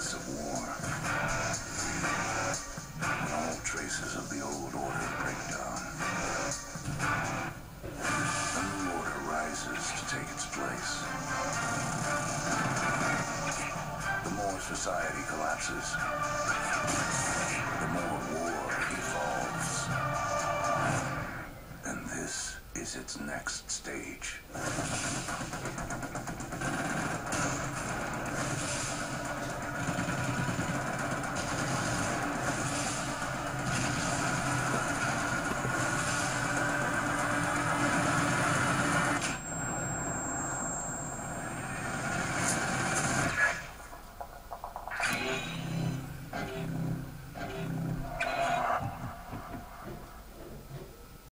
days of war. When all traces of the old order break down, a new order rises to take its place. The more society collapses, the more war evolves. And this is its next stage.